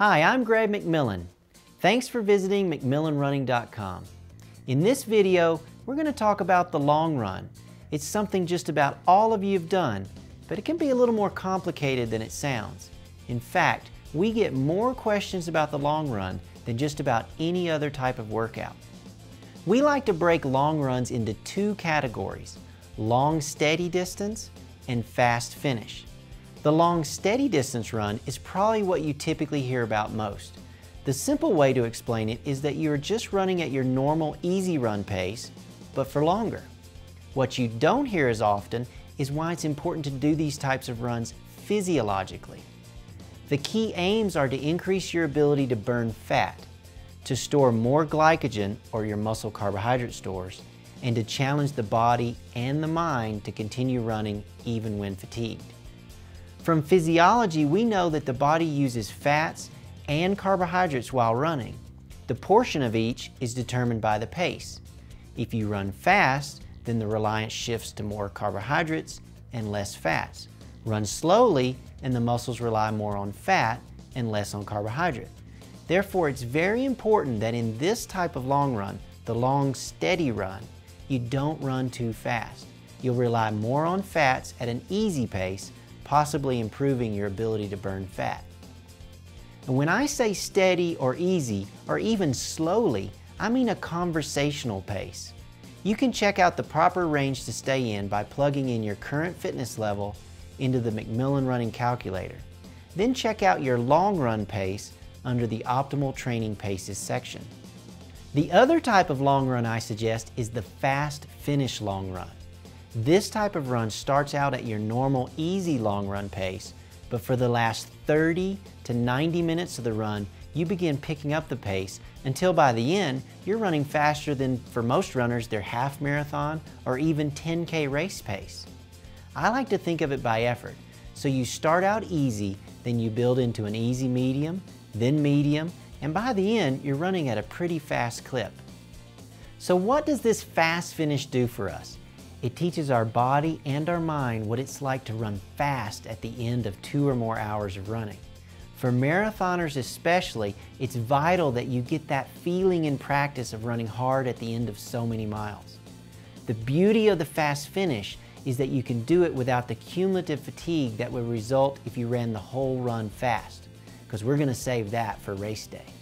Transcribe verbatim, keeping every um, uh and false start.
Hi, I'm Greg McMillan. Thanks for visiting McMillan Running dot com. In this video, we're going to talk about the long run. It's something just about all of you have done, but it can be a little more complicated than it sounds. In fact, we get more questions about the long run than just about any other type of workout. We like to break long runs into two categories: long steady distance and fast finish. The long steady distance run is probably what you typically hear about most. The simple way to explain it is that you're just running at your normal easy run pace, but for longer. What you don't hear as often is why it's important to do these types of runs physiologically. The key aims are to increase your ability to burn fat, to store more glycogen or your muscle carbohydrate stores, and to challenge the body and the mind to continue running even when fatigued. From physiology, we know that the body uses fats and carbohydrates while running. The portion of each is determined by the pace. If you run fast, then the reliance shifts to more carbohydrates and less fats. Run slowly, and the muscles rely more on fat and less on carbohydrate. Therefore, it's very important that in this type of long run, the long steady run, you don't run too fast. You'll rely more on fats at an easy pace, possibly improving your ability to burn fat. And when I say steady or easy, or even slowly, I mean a conversational pace. You can check out the proper range to stay in by plugging in your current fitness level into the McMillan Running Calculator. Then check out your long run pace under the Optimal Training Paces section. The other type of long run I suggest is the fast finish long run. This type of run starts out at your normal easy long run pace, but for the last thirty to ninety minutes of the run, you begin picking up the pace until by the end, you're running faster than, for most runners, their half marathon or even ten K race pace. I like to think of it by effort. So you start out easy, then you build into an easy medium, then medium, and by the end, you're running at a pretty fast clip. So what does this fast finish do for us? It teaches our body and our mind what it's like to run fast at the end of two or more hours of running. For marathoners especially, it's vital that you get that feeling in practice of running hard at the end of so many miles. The beauty of the fast finish is that you can do it without the cumulative fatigue that would result if you ran the whole run fast, because we're going to save that for race day.